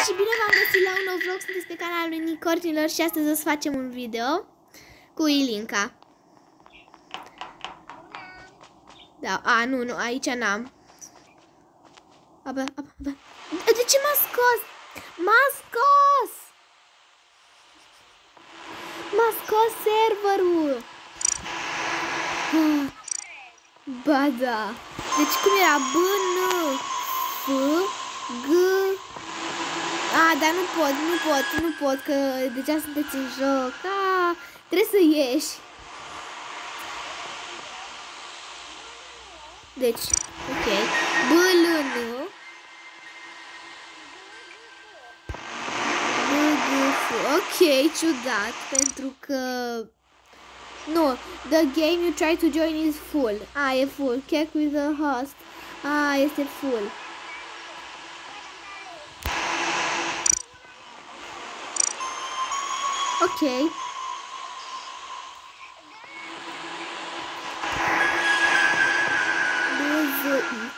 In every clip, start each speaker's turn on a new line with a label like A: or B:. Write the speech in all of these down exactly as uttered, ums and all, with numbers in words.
A: și bine v-am găsit la un nou vlog, sunteți pe canalul lui Nicornilor și astăzi o să facem un video cu Ilinca. Da, a, nu, nu, aici n-am. Abă, abă, abă. De ce m-a scos? M-a scos! M-a scos serverul! Ba da. Deci cum era? B, N, F, G... A, dar nu pot, nu pot, nu pot, că deja sunteți în joc. A, trebuie să ieși. Deci, ok. B, L, N. B, G, F. Ok, ciudat, pentru că... Nu, the game you try to join is full. A, e full. Check with the host. A, este full. Ok. B, X.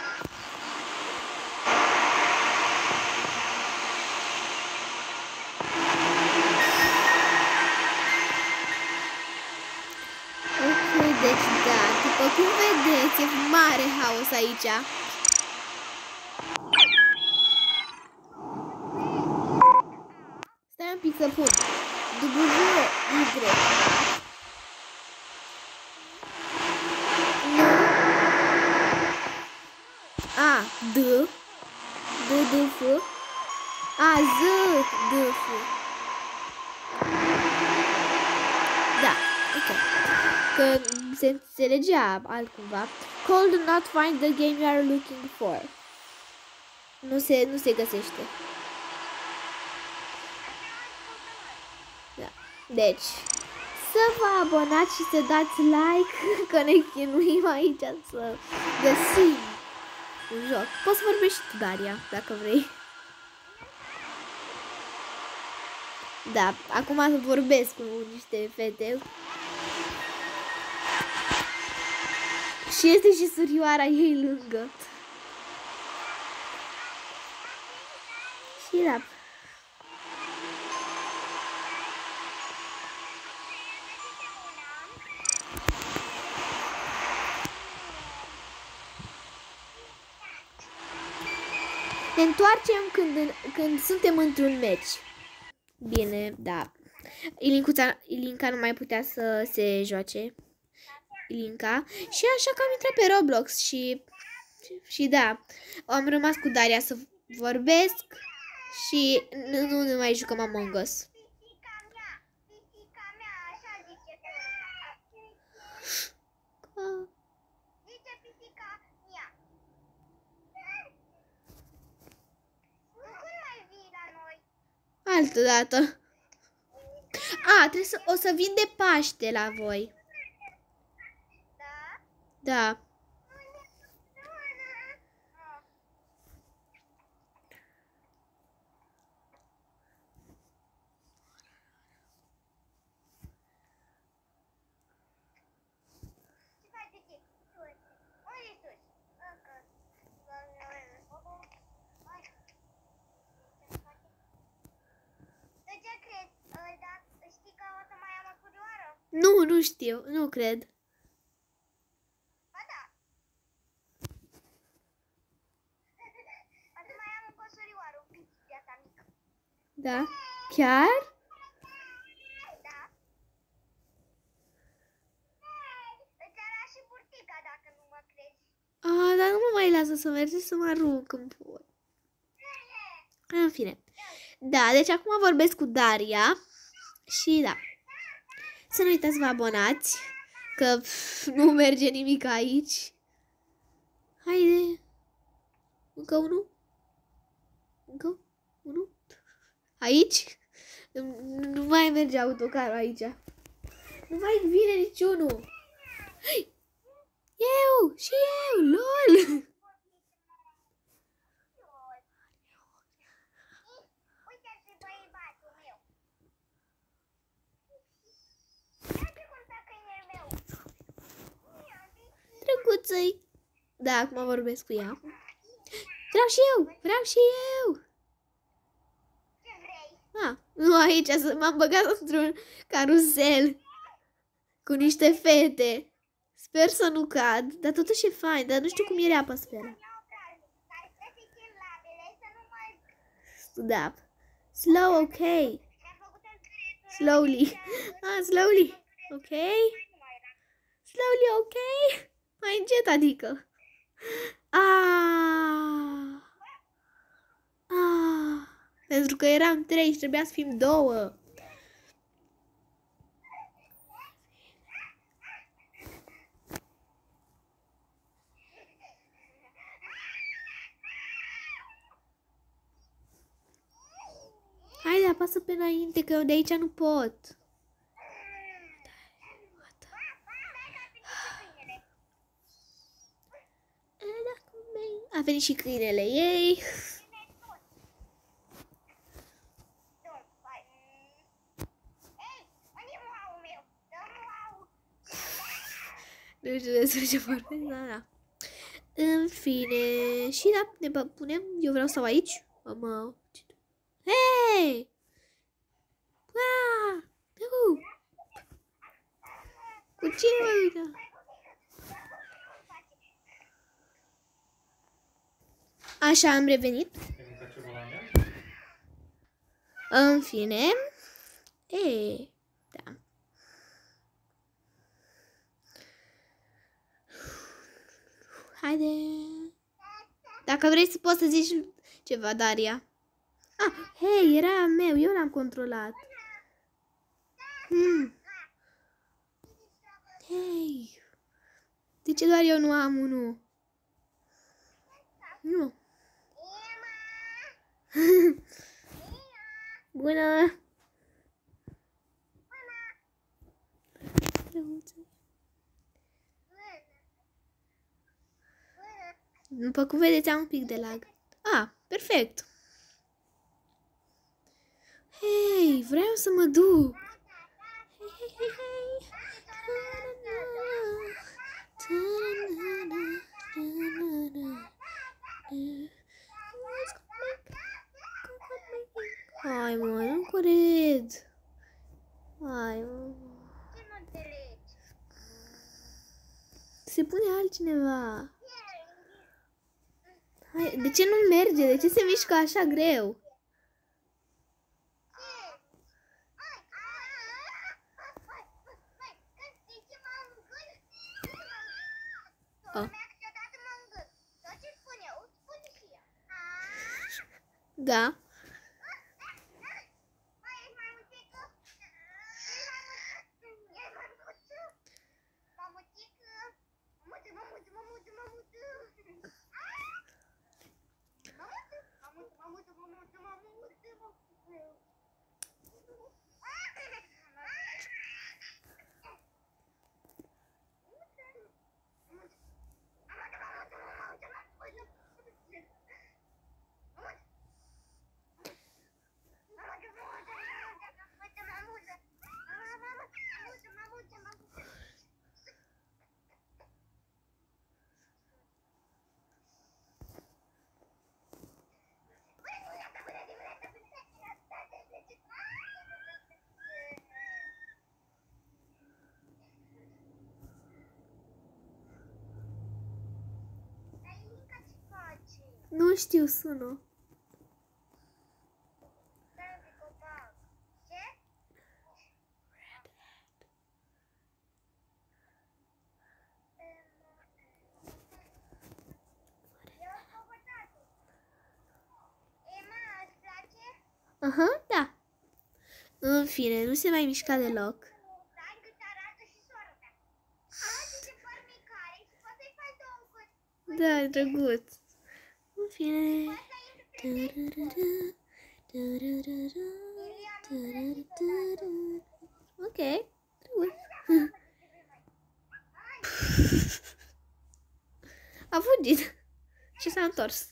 A: Deci, da, după cum vedeți, e mare haos aici. Stai un pic să pun. W, Y. A, D. D, D, F. A, Z, D, F. Da, ok. Că se înțelegea altcumva. Call do not find the game you are looking for. Nu se, nu se găsește. Da. Deci, să vă abonați și să dați like, că ne chinuim aici să găsim un joc. Poți să vorbești și tu, Daria, dacă vrei. Da, acum vorbesc cu niște fete. Și este și surioara ei lângă. Și da. Ne întoarcem când, când suntem într-un meci. Bine, da. Ilincuța, Ilinca nu mai putea să se joace. Ilinca. Și așa că am intrat pe Roblox și, și da, am rămas cu Daria să vorbesc și nu, nu ne mai jucăm Among Us. Altă dată. A, trebuie să, o să vin de Paște la voi. Da. Nu, nu știu, nu cred. Da, chiar?
B: Da. Îți arăt și burtica dacă nu mă crezi.
A: A, dar nu mă mai lasă să mergi să mă arunc în pot. În fine. Da, deci acum vorbesc cu Daria. Și da. Să nu uitați să vă abonați, că pf, nu merge nimic aici. Haide. Încă unul. Încă unul. Aici? Nu mai merge autocarul aici. Nu mai vine niciunul. Eu! Și eu! LOL! Drăguțăi! Da, acum vorbesc cu ea. Vreau și eu! Vreau și eu! Ah, nu aici, m-am băgat într-un carusel cu niște fete. Sper să nu cad, dar totuși e fain, dar nu știu cum e apa spera. Da. Slow, ok. Slowly. Ah, slowly. Ok. Slowly, ok. Mai încet, adică. Ah. Ah. Pentru că eram trei și trebuia să fim două. Haide, apasă pe înainte, că eu de aici nu pot. A venit și câinele ei. Nu știu despre ce vorbesc, da, da. În fine, și da, ne punem, eu vreau să stau aici. Mama. Hei! Ah! Uh! Cu cine mă uită? Așa, am revenit. În fine. E, da. Haide. Dacă vrei să poți să zici ceva, Daria. Ah, hei, era al meu, eu l-am controlat. Hmm. Hei. De ce doar eu nu am unul? Nu. Bună. După cum vedeți, am un pic de lag. Ah, perfect. Hei, vreau să mă duc. Hei, hei, hei, hei. Hai, mă, nu cred. Hai, mă. Se pune altcineva. Hai, de ce nu merge? De ce se mișcă așa greu? Oh. Da. Nu știu, sună. Aha, da. În fine, nu se mai mișca deloc. Da, drăguț. În fine. Ok. A fugit. Și s-a întors.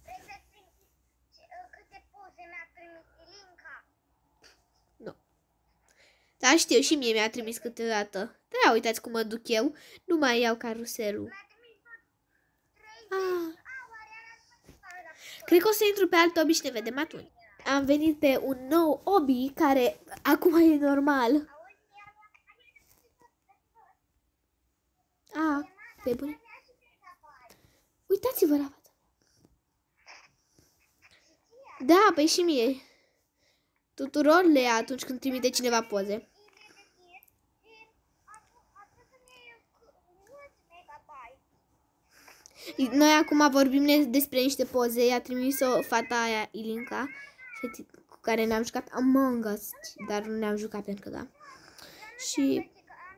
A: Nu. Da, știu, și mie mi-a trimis câteodată. Da, uitați cum mă duc eu. Nu mai iau caruselul. Ah. Cred că o să intru pe alt obi și ne vedem atunci. am venit pe un nou hobby care acum e normal. A, pe bune. Uitați-vă la față. Da, păi și mie. Tuturor le ia atunci când trimite cineva poze. Noi acum vorbim despre niște poze. I-a trimis-o fata aia, Ilinca, cu care ne-am jucat Among Us, dar nu ne-am jucat pentru că da. Și...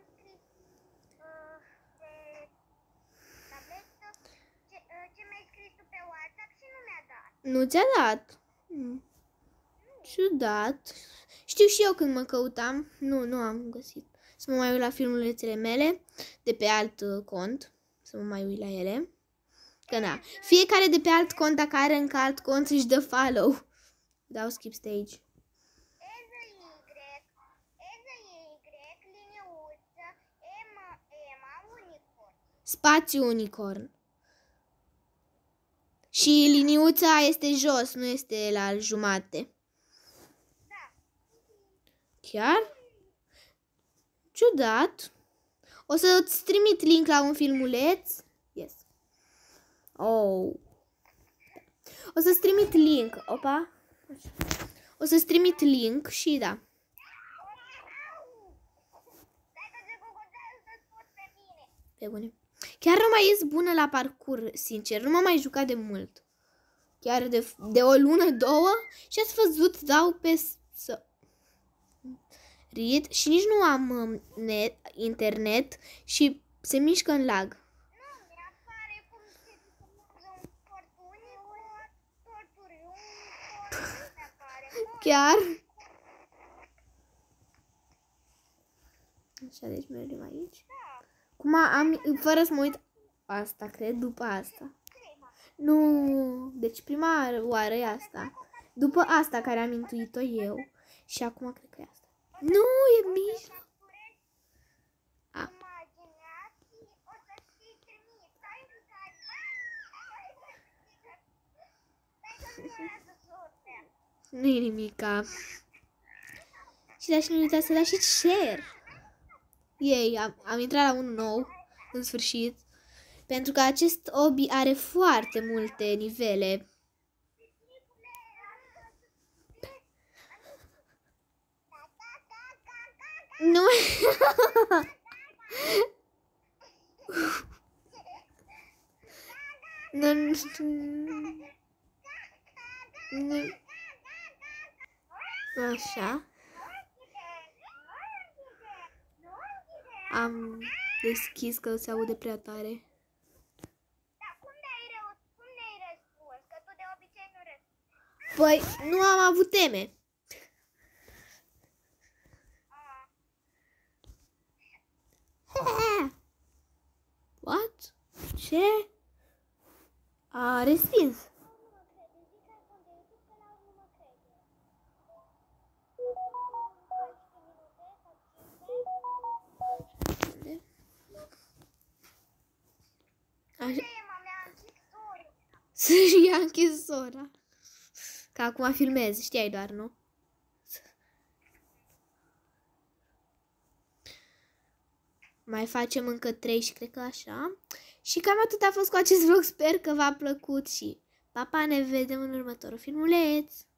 A: Nu ți-a dat? Hmm. Ciudat. Știu și eu când mă căutam. Nu, nu am găsit. Să mă mai uit la filmulețele mele de pe alt uh, cont. Să mă mai uit la ele. Că na. Fiecare de pe alt cont, dacă are încă alt cont, își dă follow. Dau skip stage. Spațiu unicorn. Și liniuța este jos, nu este la jumate.
B: Da.
A: Chiar? Ciudat. O să-ți trimit link la un filmuleț. Yes. Oh. O să-ți trimit link. Opa. O să-ți trimit link și da. Pe bune. Chiar nu mai ies bună la parcurs, sincer. Nu m-am mai jucat de mult. Chiar de, de o lună, două. Și ați văzut, dau pe să read și nici nu am um, net, internet și se mișcă în lag.
B: Nu, mi-apare cum se un portunic, torturi, un mi-apare.
A: Chiar? Așa, deci mergem aici. Cum am, fără să mă uit, asta cred, după asta. Nu, deci prima oară e asta. După asta care am intuit-o eu. Și acum cred că e asta. Nu, e mijloc. A. Nu-i nimica. Și da, și nu uitați să dați și share. Ei, am, am intrat la unul nou, în sfârșit, pentru că acest hobby are foarte multe nivele. Nu. Nu, nu. Așa. Am deschis că se aude prea tare.
B: Dar cum ne-ai răspuns? Că tu de obicei nu răspunzi.
A: Păi, nu am avut teme. What? Ce? A respins. Așa. Să-și ia închisora. Că acum filmez, știai doar, nu? Mai facem încă trei și cred că așa. Și cam atât a fost cu acest vlog. Sper că v-a plăcut și pa, pa, ne vedem în următorul filmuleț.